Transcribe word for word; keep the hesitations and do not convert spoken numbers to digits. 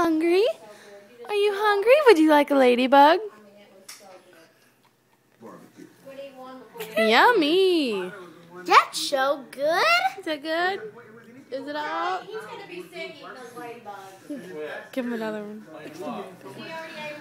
hungry? Are you hungry? Would you like a ladybug? Yummy. That's so good. Is that good? Is it all? He's going to be sick eating those ladybugs. Give him another one.